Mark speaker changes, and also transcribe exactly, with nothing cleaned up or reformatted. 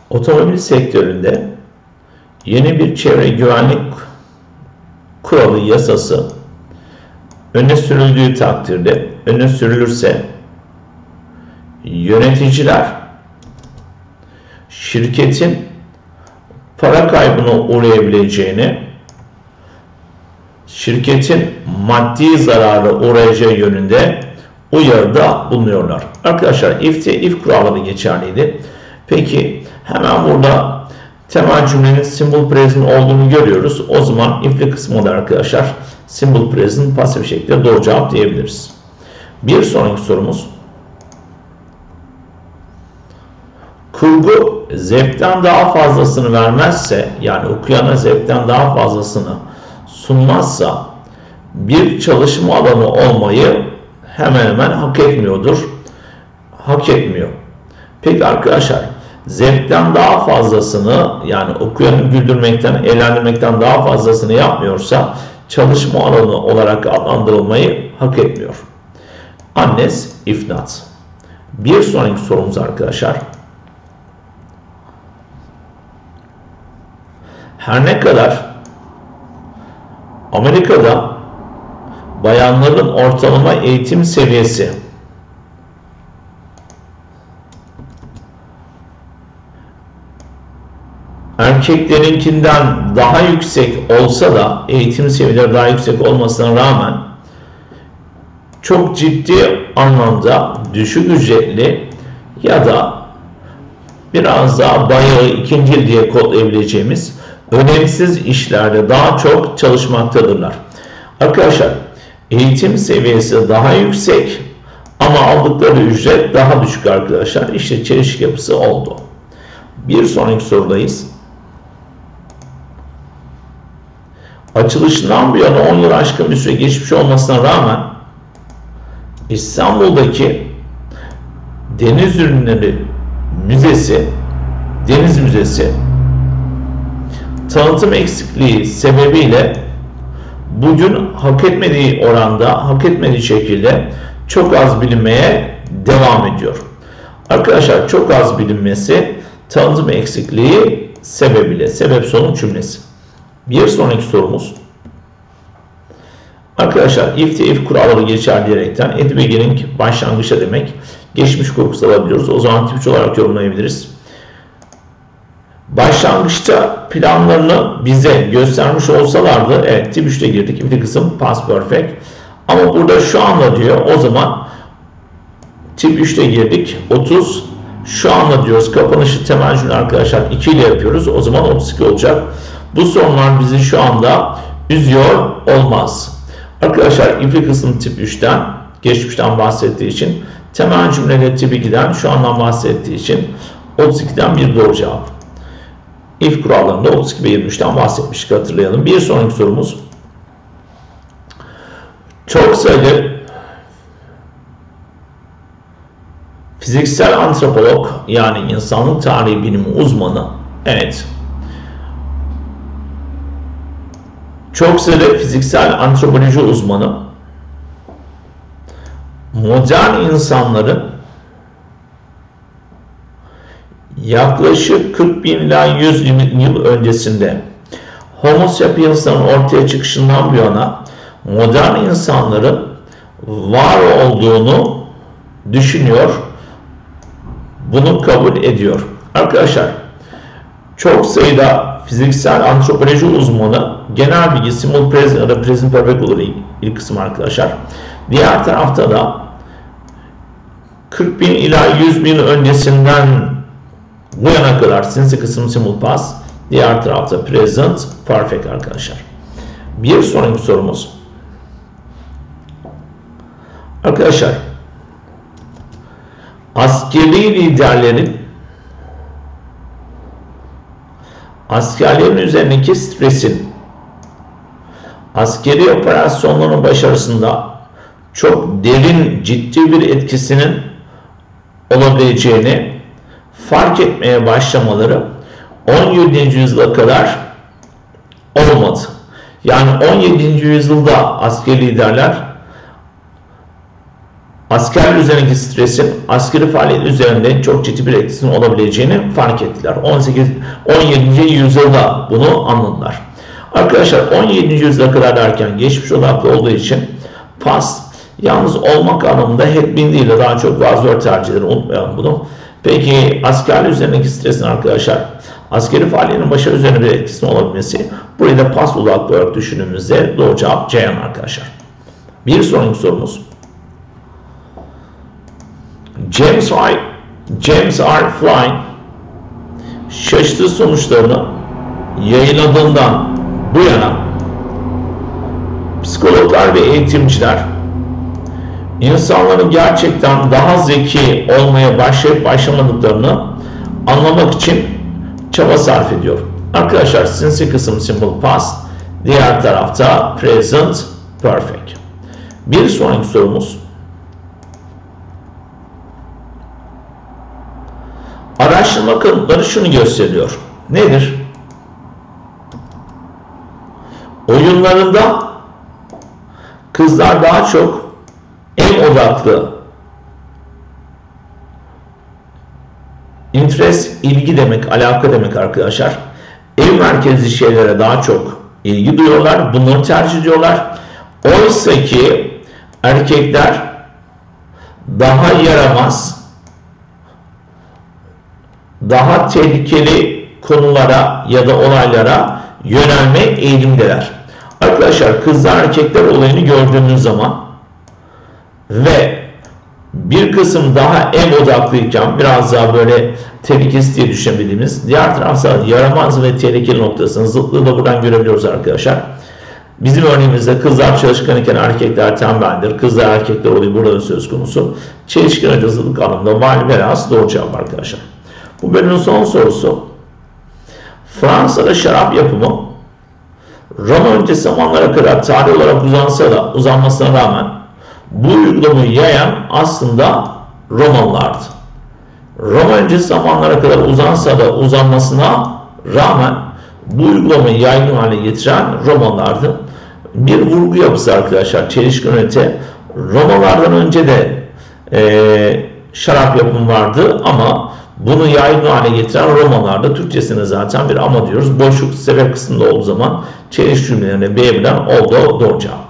Speaker 1: Otomobil sektöründe yeni bir çevre güvenlik kuralı yasası öne sürüldüğü takdirde, öne sürülürse yöneticiler şirketin para kaybına uğrayabileceğini, şirketin maddi zarara uğrayacağı yönünde uyarıda bulunuyorlar. Arkadaşlar if de if kuralları geçerliydi. Peki hemen burada temel cümlenin simple present olduğunu görüyoruz. O zaman if'li kısmında arkadaşlar simple present pasif şekilde doğru cevap diyebiliriz. Bir sonraki sorumuz. Kurgu zevkten daha fazlasını vermezse, yani okuyana zevkten daha fazlasını sunmazsa bir çalışma alanı olmayı hemen hemen hak etmiyordur. Hak etmiyor. Peki arkadaşlar, zevkten daha fazlasını, yani okuyanı güldürmekten, eğlendirmekten daha fazlasını yapmıyorsa çalışma alanı olarak adlandırılmayı hak etmiyor. Unless, if not. Bir sonraki sorumuz arkadaşlar. Her ne kadar Amerika'da bayanların ortalama eğitim seviyesi erkeklerinkinden daha yüksek olsa da, eğitim seviyeleri daha yüksek olmasına rağmen çok ciddi anlamda düşük ücretli ya da biraz daha bayağı ikinci diye kodlayabileceğimiz önemsiz işlerde daha çok çalışmaktadırlar. Arkadaşlar, eğitim seviyesi daha yüksek ama aldıkları ücret daha düşük arkadaşlar. İşte çelişki yapısı oldu. Bir sonraki sorudayız. Açılışından bu yana on yıl aşkın bir süre geçmiş olmasına rağmen İstanbul'daki Deniz Ürünleri Müzesi, Deniz Müzesi tanıtım eksikliği sebebiyle bugün hak etmediği oranda, hak etmediği şekilde çok az bilinmeye devam ediyor. Arkadaşlar, çok az bilinmesi tanıtım eksikliği sebebiyle, sebep sonuç cümlesi. Bir sonraki sorumuz. Arkadaşlar, if de if kuralları geçer diyerekten at the beginning başlangıçta demek. Geçmiş kurgusu alabiliyoruz. O zaman tip üç olarak yorumlayabiliriz. Başlangıçta planlarını bize göstermiş olsalardı, evet tip üçte girdik. If'li kısım past perfect. Ama burada şu anda diyor, o zaman tip üçte girdik. otuz şu anda diyoruz. Kapanışı temel cümle arkadaşlar iki ile yapıyoruz. O zaman otuz iki olacak. Bu sorunlar bizi şu anda üzüyor olmaz. Arkadaşlar, if'li kısım tip üçten, geçmişten bahsettiği için, temel cümlede tip ikiden, şu andan bahsettiği için otuz ikiden bir doğru cevap. If kurallarında otuz iki ve yirmi üçten bahsetmiştik, hatırlayalım. Bir sonraki sorumuz. Çok sayıda fiziksel antropolog, yani insanlık tarihi bilimi uzmanı, evet, çok sayıda fiziksel antropoloji uzmanı modern insanların yaklaşık kırk bin ila yüz yıl öncesinde Homo sapiens'ların ortaya çıkışından bu yana modern insanların var olduğunu düşünüyor, bunu kabul ediyor. Arkadaşlar, çok sayıda fiziksel antropoloji uzmanı, genel bilgi simple present ya da present perfect olur ilk kısım arkadaşlar. Diğer tarafta da kırk bin ila yüz bin öncesinden bu yana kadar sinsi kısım simple past, diğer tarafta present perfect arkadaşlar. Bir sonraki sorumuz. Arkadaşlar, askeri liderlerin askerlerin üzerindeki stresin askeri operasyonların başarısında çok derin, ciddi bir etkisinin olabileceğini fark etmeye başlamaları on yedinci yüzyıla kadar olmadı. Yani on yedinci yüzyılda askeri liderler askerler üzerindeki stresin askeri faaliyet üzerinde çok ciddi bir etkisinin olabileceğini fark ettiler. on sekiz on yedinci yüzyılda bunu anladılar. Arkadaşlar on yedinci yüzyıla kadar derken geçmiş odaklı olduğu için past yalnız olmak anlamında had been değil de daha çok was were tercih eder. Unutmayalım bunu. Peki askerler üzerindeki stresin arkadaşlar askeri faaliyetin başarı üzerine bir etkisinin olabilmesi, burayı da past odaklı olarak düşündüğümüzde doğru cevap Ceyhan arkadaşlar. Bir sonraki sorumuz. James R. James R. Flynn şaşırtıcı sonuçlarını yayınladığından bu yana psikologlar ve eğitimciler insanların gerçekten daha zeki olmaya başlayıp başlamadıklarını anlamak için çaba sarf ediyor. Arkadaşlar sinsi kısım simple past, diğer tarafta present perfect. Bir sonraki sorumuz. Araştırma kanıtları şunu gösteriyor. Nedir? Oyunlarında kızlar daha çok em odaklı, interest, ilgi demek, alaka demek arkadaşlar. Ev merkezli şeylere daha çok ilgi duyuyorlar, bunları tercih ediyorlar. Oysa ki erkekler daha yaramaz, daha tehlikeli konulara ya da olaylara yönelme eğilimdeler. Arkadaşlar kızlar erkekler olayını gördüğünüz zaman ve bir kısım daha em odaklıyken biraz daha böyle tehlikesiz diye düşünebildiğimiz, diğer tarafta yaramaz ve tehlikeli noktasının zıtlığı da buradan görebiliyoruz arkadaşlar. Bizim örneğimizde kızlar çalışkan iken erkekler tembeldir. Kızlar erkekler olayı burada söz konusu. Çelişkin önce zıtlık anlamında var velhasıl doğru cevap arkadaşlar. Bu bölümün son sorusu. Fransa'da şarap yapımı Roma öncesi zamanlara kadar tarih olarak uzansa da uzanmasına rağmen bu uygulamayı yayan aslında Romalılardı. Roma öncesi zamanlara kadar uzansa da uzanmasına rağmen bu uygulamayı yaygın hale getiren Romalılardı. Bir vurgu yapısı arkadaşlar çelişkin öte. Romalılardan önce de e, şarap yapımı vardı ama bunu yaygın hale getiren Romalılar'da Türkçesine zaten bir ama diyoruz. Boşluk sebep kısmında olduğu zaman çelişki cümlelerine B bilen oldu doğru cevap.